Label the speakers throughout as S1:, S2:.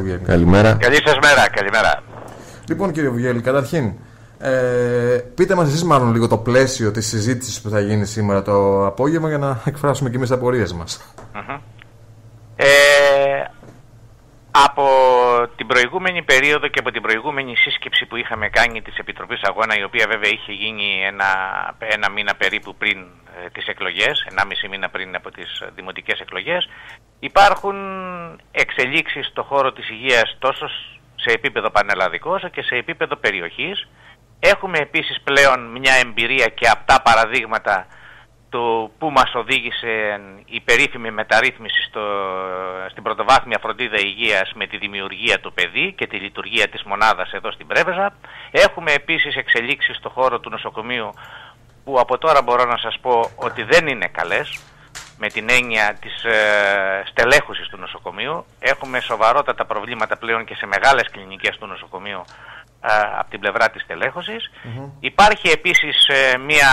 S1: Καλημέρα.
S2: Καλή σας μέρα, καλημέρα.
S1: Λοιπόν, κύριε Βουγέλη, καταρχήν, πείτε μας εσείς μάλλον λίγο το πλαίσιο της συζήτησης που θα γίνει σήμερα το απόγευμα για να εκφράσουμε και εμείς τις απορίες μας.
S2: Από την προηγούμενη περίοδο και από την προηγούμενη σύσκεψη που είχαμε κάνει της Επιτροπής Αγώνα, η οποία βέβαια είχε γίνει ένα μήνα περίπου πριν τις εκλογές, 1,5 μήνα πριν από τις δημοτικές εκλογές, υπάρχουν εξελίξεις στον χώρο της υγείας τόσο σε επίπεδο πανελλαδικό όσο και σε επίπεδο περιοχής. Έχουμε επίσης πλέον μια εμπειρία και απτά παραδείγματα το που μας οδήγησε η περίφημη μεταρρύθμιση στην πρωτοβάθμια φροντίδα υγείας με τη δημιουργία του ΠΕΔΗ και τη λειτουργία της μονάδας εδώ στην Πρέβεζα. Έχουμε επίσης εξελίξεις στον χώρο του νοσοκομείου που από τώρα μπορώ να σας πω ότι δεν είναι καλές, με την έννοια της στελέχωσης του νοσοκομείου. Έχουμε σοβαρότατα προβλήματα πλέον και σε μεγάλες κλινικές του νοσοκομείου από την πλευρά της στελέχωσης. Υπάρχει επίσης μια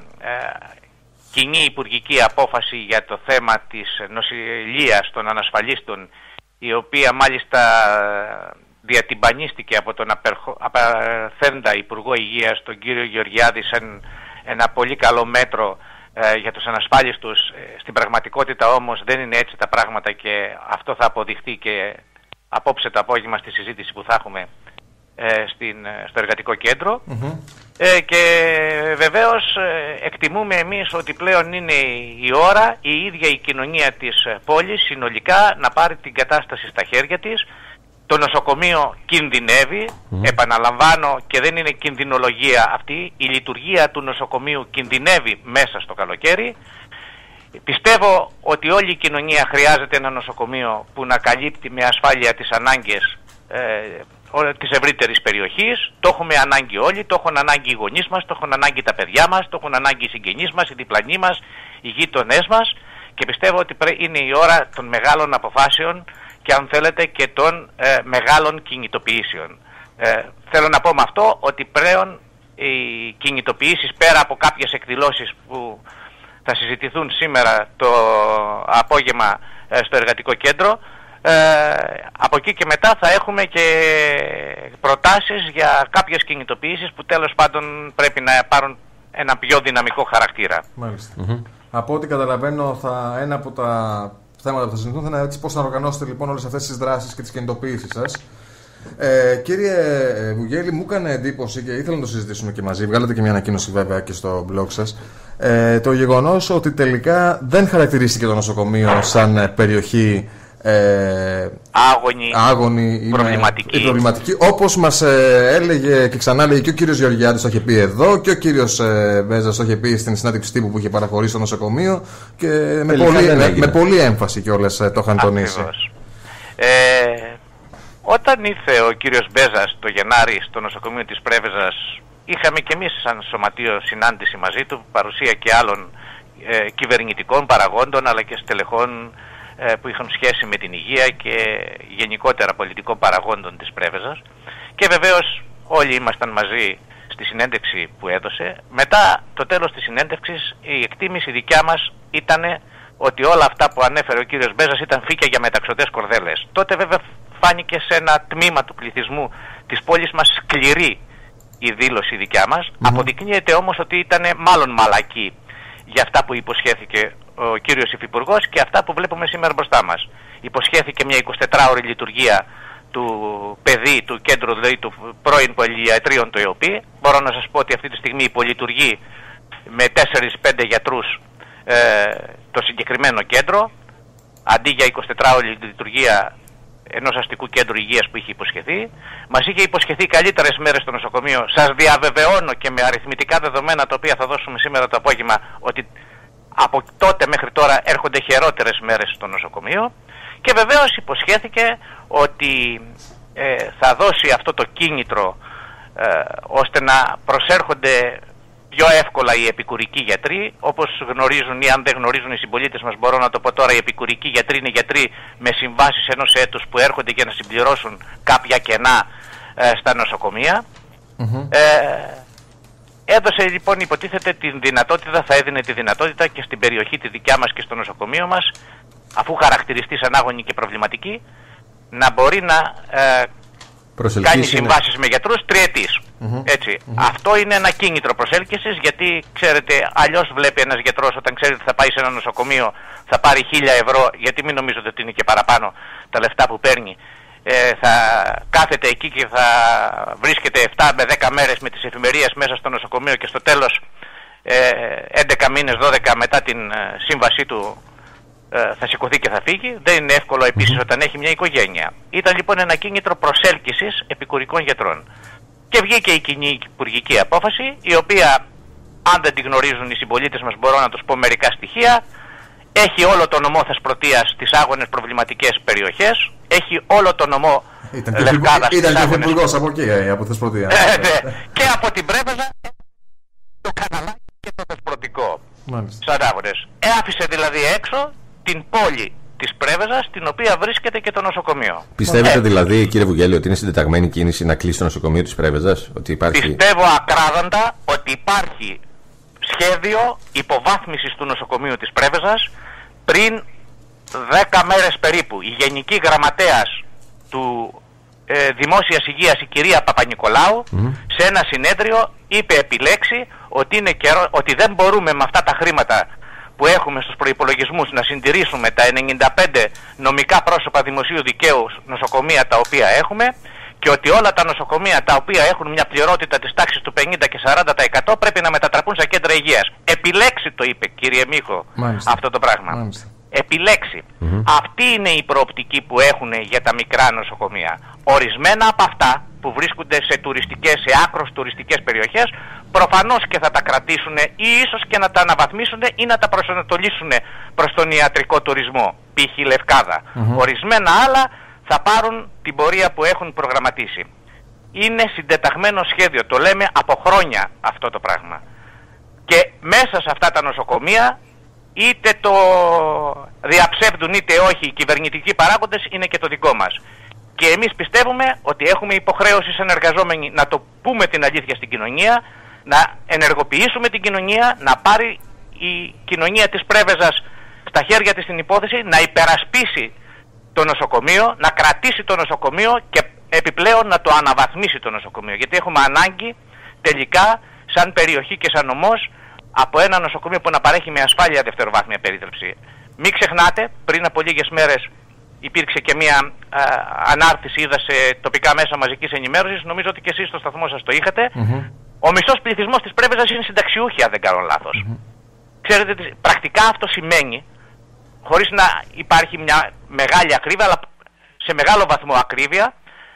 S2: κοινή υπουργική απόφαση για το θέμα της νοσηλείας των ανασφαλίστων, η οποία μάλιστα διατυμπανίστηκε από τον απερθέντα Υπουργό Υγείας, τον κύριο Γεωργιάδη, σαν ένα πολύ καλό μέτρο για τους ανασφάλιστους. Στην πραγματικότητα όμως δεν είναι έτσι τα πράγματα και αυτό θα αποδειχθεί και απόψε το απόγευμα στη συζήτηση που θα έχουμε στο εργατικό κέντρο. Και βεβαίως εκτιμούμε εμείς ότι πλέον είναι η ώρα η ίδια η κοινωνία της πόλης συνολικά να πάρει την κατάσταση στα χέρια της. Το νοσοκομείο κινδυνεύει, επαναλαμβάνω, και δεν είναι κινδυνολογία αυτή, η λειτουργία του νοσοκομείου κινδυνεύει μέσα στο καλοκαίρι. Πιστεύω ότι όλη η κοινωνία χρειάζεται ένα νοσοκομείο που να καλύπτει με ασφάλεια τις ανάγκες της ευρύτερης περιοχής. Το έχουμε ανάγκη όλοι, το έχουν ανάγκη οι γονείς μας, το έχουν ανάγκη τα παιδιά μας, το έχουν ανάγκη οι συγγενείς μας, οι διπλανοί μας, οι γείτονές μας, και πιστεύω ότι είναι η ώρα των μεγάλων αποφάσεων και αν θέλετε και των μεγάλων κινητοποιήσεων. Θέλω να πω με αυτό ότι πλέον οι κινητοποιήσεις, πέρα από κάποιες εκδηλώσεις που θα συζητηθούν σήμερα το απόγευμα στο εργατικό κέντρο, από εκεί και μετά θα έχουμε και προτάσεις για κάποιες κινητοποιήσεις που τέλος πάντων πρέπει να πάρουν ένα πιο δυναμικό χαρακτήρα.
S1: Μάλιστα. Από ό,τι καταλαβαίνω, ένα από τα θέματα που θα συζητηθούν θα είναι έτσι πώς να οργανώσετε λοιπόν όλες αυτές τις δράσεις και τις κινητοποιήσεις σας. Κύριε Βουγέλη, μου έκανε εντύπωση και ήθελα να το συζητήσουμε και μαζί. Βγάλετε και μια ανακοίνωση βέβαια και στο blog σας. Το γεγονός ότι τελικά δεν χαρακτηρίστηκε το νοσοκομείο σαν περιοχή άγωνη, προβληματική, όπως μας έλεγε και ξανά λέει και ο κύριος Γεωργιάδης, το είχε πει εδώ, και ο κύριος Μπέζας το είχε πει στην συνάντηση τύπου που είχε παραχωρήσει στο νοσοκομείο, και με πολύ έμφαση κιόλας το είχαν τονίσει.
S2: Όταν ήρθε ο κύριος Μπέζας το Γενάρη στο νοσοκομείο της Πρέβεζας, είχαμε και εμείς σαν σωματείο συνάντηση μαζί του, παρουσία και άλλων κυβερνητικών παραγόντων αλλά και στελεχών που είχαν σχέση με την υγεία και γενικότερα πολιτικών παραγόντων της Πρέβεζας, και βεβαίως όλοι ήμασταν μαζί στη συνέντευξη που έδωσε. Μετά το τέλος της συνέντευξης η εκτίμηση δικιά μας ήταν ότι όλα αυτά που ανέφερε ο κύριος Μπέζας ήταν φύκια για μεταξωτές κορδέλες. Τότε βέβαια φάνηκε σε ένα τμήμα του πληθυσμού της πόλης μας σκληρή η δήλωση δικιά μας. Αποδεικνύεται όμως ότι ήταν μάλλον μαλακή για αυτά που υποσχέθηκε ο κύριος Υφυπουργός και αυτά που βλέπουμε σήμερα μπροστά μας. Υποσχέθηκε μια 24ωρη λειτουργία του ΠΕΔΗ, του κέντρου δηλαδή του πρώην πολυιατρίων του ΕΟΠΗ. Μπορώ να σας πω ότι αυτή τη στιγμή υπολειτουργεί με 4-5 γιατρούς το συγκεκριμένο κέντρο, αντί για 24ωρη λειτουργία ενός αστικού κέντρου υγείας που είχε υποσχεθεί. Μας είχε υποσχεθεί καλύτερες μέρες στο νοσοκομείο. Σας διαβεβαιώνω και με αριθμητικά δεδομένα τα οποία θα δώσουμε σήμερα το απόγευμα ότι από τότε μέχρι τώρα έρχονται χειρότερες μέρες στο νοσοκομείο, και βεβαίως υποσχέθηκε ότι θα δώσει αυτό το κίνητρο ώστε να προσέρχονται πιο εύκολα οι επικουρικοί γιατροί. Όπως γνωρίζουν ή αν δεν γνωρίζουν οι συμπολίτες μας, μπορώ να το πω τώρα, οι επικουρικοί γιατροί είναι γιατροί με συμβάσεις ενός έτους που έρχονται για να συμπληρώσουν κάποια κενά στα νοσοκομεία. Έδωσε λοιπόν, υποτίθεται, την δυνατότητα, θα έδινε τη δυνατότητα και στην περιοχή τη δικιά μας και στο νοσοκομείο μας, αφού χαρακτηριστεί σαν άγωνη και προβληματική, να μπορεί να κάνει συμβάσεις με γιατρούς τριετής. Αυτό είναι ένα κίνητρο προσέλκυσης, γιατί ξέρετε, αλλιώς βλέπει ένας γιατρός όταν ξέρει ότι θα πάει σε ένα νοσοκομείο θα πάρει 1.000 ευρώ, γιατί μην νομίζετε ότι είναι και παραπάνω τα λεφτά που παίρνει. Θα κάθεται εκεί και θα βρίσκεται 7 με 10 μέρες με τις εφημερίες μέσα στο νοσοκομείο και στο τέλος 11 μήνες, 12 μετά την σύμβασή του θα σηκωθεί και θα φύγει. Δεν είναι εύκολο επίσης όταν έχει μια οικογένεια. Ήταν λοιπόν ένα κίνητρο προσέλκυσης επικουρικών γιατρών. Και βγήκε η κοινή υπουργική απόφαση, η οποία, αν δεν τη γνωρίζουν οι συμπολίτες μας, μπορώ να τους πω μερικά στοιχεία. Έχει όλο το νομό Θεσπρωτείας στις άγονες προβληματικές περιοχές. Έχει όλο το νομό Λευκάδας.
S1: Ήταν και υπουργός από εκεί, από Θεσπρωτεία.
S2: Και από την Πρέβεζα, το Καναλάκι και το Θεσπρωτικό. Σαν άγονες. Άφησε δηλαδή έξω την πόλη της Πρέβεζας, στην οποία βρίσκεται και το νοσοκομείο.
S3: Πιστεύετε δηλαδή, κύριε Βουγγέλη, ότι είναι συντεταγμένη κίνηση να κλείσει το νοσοκομείο της Πρέβεζας? Ότι υπάρχει...
S2: Πιστεύω ακράδαντα ότι υπάρχει σχέδιο υποβάθμισης του νοσοκομείου της Πρέβεζας. Πριν 10 μέρες περίπου, η Γενική Γραμματέας του Δημόσιας Υγείας, η κυρία Παπα-Νικολάου, σε ένα συνέδριο είπε επιλέξει ότι είναι καιρό, ότι δεν μπορούμε με αυτά τα χρήματα που έχουμε στους προϋπολογισμούς να συντηρήσουμε τα 95 νομικά πρόσωπα δημοσίου δικαίου νοσοκομεία τα οποία έχουμε, και ότι όλα τα νοσοκομεία τα οποία έχουν μια πληρότητα της τάξης του 50 και 40% πρέπει να μετατραπούν σε κέντρα υγείας. Επιλέξει, το είπε, κύριε Μίχο, αυτό το πράγμα. Επιλέξει. Αυτή είναι η προοπτική που έχουν για τα μικρά νοσοκομεία. Ορισμένα από αυτά που βρίσκονται σε άκρως τουριστικές περιοχές, προφανώς και θα τα κρατήσουν ή ίσως και να τα αναβαθμίσουν ή να τα προσανατολίσουν προς τον ιατρικό τουρισμό, π.χ. Λευκάδα. Ορισμένα άλλα θα πάρουν την πορεία που έχουν προγραμματίσει. Είναι συντεταγμένο σχέδιο, το λέμε από χρόνια αυτό το πράγμα. Και μέσα σε αυτά τα νοσοκομεία, είτε το διαψεύδουν είτε όχι οι κυβερνητικοί παράγοντες, είναι και το δικό μας. Και εμείς πιστεύουμε ότι έχουμε υποχρέωση σαν εργαζόμενοι να το πούμε την αλήθεια στην κοινωνία, να ενεργοποιήσουμε την κοινωνία, να πάρει η κοινωνία της Πρέβεζας στα χέρια της την υπόθεση, να υπερασπίσει το νοσοκομείο, να κρατήσει το νοσοκομείο και επιπλέον να το αναβαθμίσει το νοσοκομείο. Γιατί έχουμε ανάγκη τελικά σαν περιοχή και σαν νομός από ένα νοσοκομείο που να παρέχει με ασφάλεια δευτεροβάθμια περίθαλψη. Μην ξεχνάτε, πριν από λίγες μέρες υπήρξε και μια ανάρτηση, είδα σε τοπικά μέσα μαζικής ενημέρωσης, νομίζω ότι και εσείς στο σταθμό σας το είχατε. Ο μισός πληθυσμός της Πρέβεζας είναι συνταξιούχοι, αν δεν κάνω λάθος. Ξέρετε, πρακτικά αυτό σημαίνει, χωρίς να υπάρχει μια μεγάλη ακρίβεια, αλλά σε μεγάλο βαθμό ακρίβεια,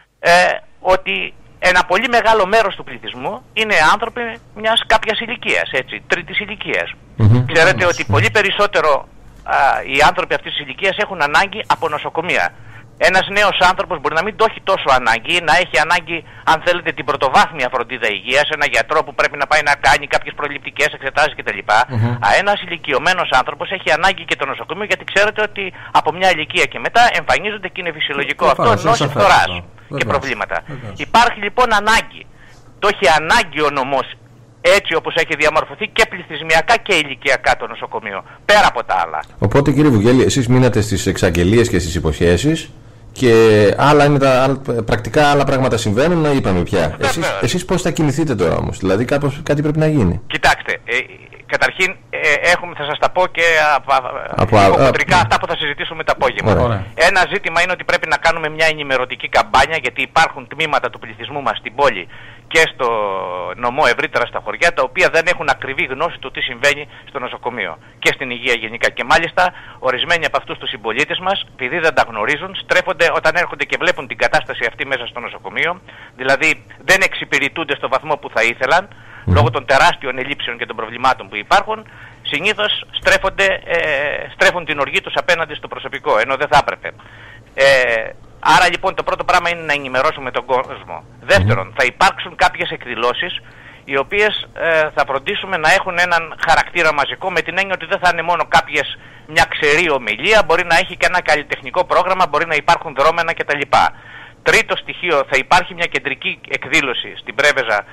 S2: ότι ένα πολύ μεγάλο μέρος του πληθυσμού είναι άνθρωποι μιας κάποιας ηλικίας, έτσι, τρίτης ηλικίας. Ξέρετε ότι πολύ περισσότερο οι άνθρωποι αυτής της ηλικίας έχουν ανάγκη από νοσοκομεία. Ένας νέος άνθρωπος μπορεί να μην το έχει τόσο ανάγκη, να έχει ανάγκη, αν θέλετε, την πρωτοβάθμια φροντίδα υγείας, ένα γιατρό που πρέπει να πάει να κάνει κάποιες προληπτικές εξετάσεις κτλ. Ένας ηλικιωμένος άνθρωπος έχει ανάγκη και το νοσοκομείο, γιατί ξέρετε ότι από μια ηλικία και μετά εμφανίζονται, και είναι φυσιολογικό αυτό, ενώσεις φθοράς και προβλήματα. Υπάρχει λοιπόν ανάγκη. Το έχει ανάγκη ο νομός, έτσι όπως έχει διαμορφωθεί και πληθυσμιακά και ηλικιακά το νοσοκομείο, πέρα από τα άλλα.
S3: Οπότε, κύριε Βουγγέλη, εσείς μείνατε στις εξαγγελίες και στις υποσχέσεις, και άλλα είναι πρακτικά άλλα πράγματα συμβαίνουν, είπαμε πια. Εσείς πώς θα κινηθείτε τώρα όμως? Δηλαδή κάτι πρέπει να γίνει.
S2: Κοιτάξτε, καταρχήν θα σας τα πω και υποκοντρικά αυτά που θα συζητήσουμε το απόγευμα. Ένα ζήτημα είναι ότι πρέπει να κάνουμε μια ενημερωτική καμπάνια, γιατί υπάρχουν τμήματα του πληθυσμού μας στην πόλη και στο νομό ευρύτερα στα χωριά, τα οποία δεν έχουν ακριβή γνώση του τι συμβαίνει στο νοσοκομείο και στην υγεία γενικά. Και μάλιστα ορισμένοι από αυτούς τους συμπολίτες μας, επειδή δεν τα γνωρίζουν, στρέφονται όταν έρχονται και βλέπουν την κατάσταση αυτή μέσα στο νοσοκομείο, δηλαδή δεν εξυπηρετούνται στο βαθμό που θα ήθελαν, λόγω των τεράστιων ελλείψεων και των προβλημάτων που υπάρχουν, συνήθως στρέφουν την οργή τους απέναντι στο προσωπικό, ενώ δεν θα έπρεπε. Άρα λοιπόν το πρώτο πράγμα είναι να ενημερώσουμε τον κόσμο. Δεύτερον, θα υπάρξουν κάποιες εκδηλώσεις οι οποίες θα φροντίσουμε να έχουν έναν χαρακτήρα μαζικό, με την έννοια ότι δεν θα είναι μόνο μια ξερή ομιλία, μπορεί να έχει και ένα καλλιτεχνικό πρόγραμμα, μπορεί να υπάρχουν δρόμενα κτλ. Τρίτο στοιχείο, θα υπάρχει μια κεντρική εκδήλωση στην Πρέβεζα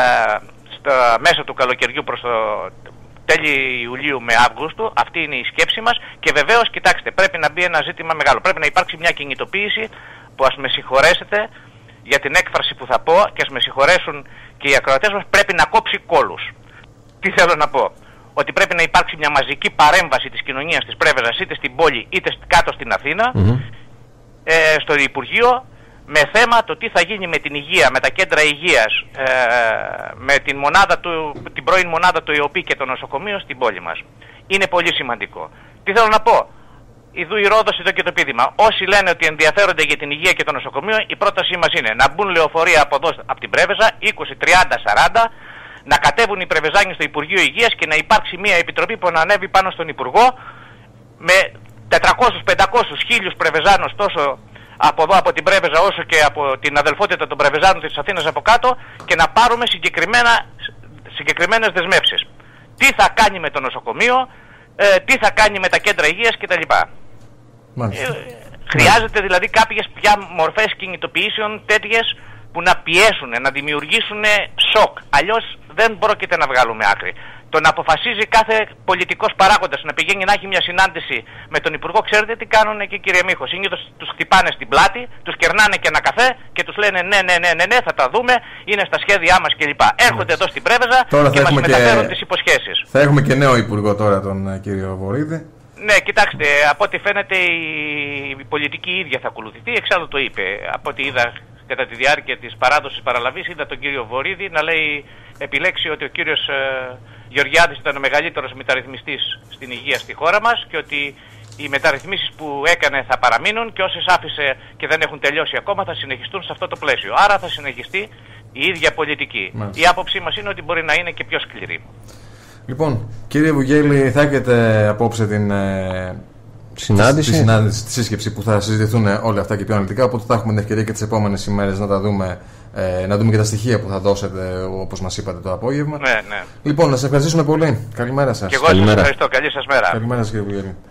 S2: μέσα του καλοκαιριού προς το τέλη Ιουλίου με Αύγουστο. Αυτή είναι η σκέψη μας. Και βεβαίως, κοιτάξτε, πρέπει να μπει ένα ζήτημα μεγάλο. Πρέπει να υπάρξει μια κινητοποίηση που, ας με συγχωρέσετε για την έκφραση που θα πω και ας με συγχωρέσουν και οι ακροατές μας, πρέπει να κόψει κόλους. Τι θέλω να πω? Ότι πρέπει να υπάρξει μια μαζική παρέμβαση της κοινωνίας της Πρέβεζας, είτε στην πόλη είτε κάτω στην Αθήνα, στο Υπουργείο, με θέμα το τι θα γίνει με την υγεία, με τα κέντρα υγείας, με την πρώην μονάδα του ΕΟΠΗ και το νοσοκομείο στην πόλη μας. Είναι πολύ σημαντικό. Τι θέλω να πω? Ιδού η Ρόδος, εδώ και το πείδημα. Όσοι λένε ότι ενδιαφέρονται για την υγεία και το νοσοκομείο, η πρότασή μας είναι να μπουν λεωφορεία από εδώ, από την Πρέβεζα, 20, 30, 40, να κατέβουν οι Πρεβεζάνοι στο Υπουργείο Υγείας και να υπάρξει μια επιτροπή που να ανέβει πάνω στον Υπουργό με 400, 500, 1000 Πρεβεζάνους, τόσο από εδώ από την Πρέβεζα όσο και από την αδελφότητα των Πρεβεζάνων της Αθήνας από κάτω, και να πάρουμε συγκεκριμένες δεσμεύσεις. Τι θα κάνει με το νοσοκομείο, τι θα κάνει με τα κέντρα υγείας κτλ. Χρειάζεται δηλαδή κάποιες πια μορφές κινητοποιήσεων τέτοιες που να πιέσουν, να δημιουργήσουν σοκ. Αλλιώς δεν πρόκειται να βγάλουμε άκρη. Το να αποφασίζει κάθε πολιτικός παράγοντας να πηγαίνει να έχει μια συνάντηση με τον Υπουργό, ξέρετε τι κάνουν εκεί, κύριε Μίχο? Συνήθως τους χτυπάνε στην πλάτη, τους κερνάνε και ένα καφέ και τους λένε ναι, θα τα δούμε, είναι στα σχέδιά μας κλπ. Έρχονται εδώ στην Πρέβεζα και μας μεταφέρουν τις υποσχέσεις.
S1: Θα έχουμε και νέο Υπουργό τώρα, τον κύριο Βορίδη.
S2: Ναι, κοιτάξτε, από ό,τι φαίνεται η πολιτική ίδια θα ακολουθηθεί, εξάλλου το είπε. Από ό,τι είδα κατά τη διάρκεια της παράδοσης παραλαβής, είδα τον κύριο Βορίδη να λέει επιλέξει ότι ο κύριος Γεωργιάδης ήταν ο μεγαλύτερος μεταρρυθμιστής στην υγεία στη χώρα μας και ότι οι μεταρρυθμίσεις που έκανε θα παραμείνουν και όσες άφησε και δεν έχουν τελειώσει ακόμα θα συνεχιστούν σε αυτό το πλαίσιο. Άρα θα συνεχιστεί η ίδια πολιτική. Η άποψή μας είναι ότι μπορεί να είναι και πιο σκληρή.
S1: Λοιπόν, κύριε Βουγγέλη, θα έχετε απόψε την συνάντηση, τη σύσκεψη που θα συζητηθούν όλα αυτά και πιο αναλυτικά, οπότε θα έχουμε την ευκαιρία και τις επόμενες ημέρες να τα δούμε, να δούμε και τα στοιχεία που θα δώσετε, όπως μας είπατε, το απόγευμα.
S2: Ναι.
S1: Λοιπόν, να σας ευχαριστήσουμε πολύ. Καλημέρα σας.
S2: Και εγώ σας ευχαριστώ. Καλή σας μέρα.
S1: Καλημέρα σας, κύριε Βουγγέλη.